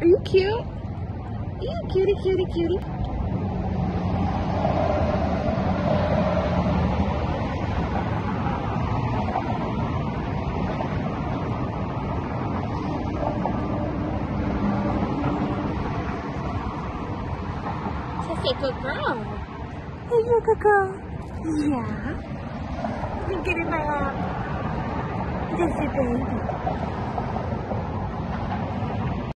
Are you cute? You cutie, cutie, cutie. That's a good girl. Are you a good girl? Yeah. You get in my lap. That's your baby.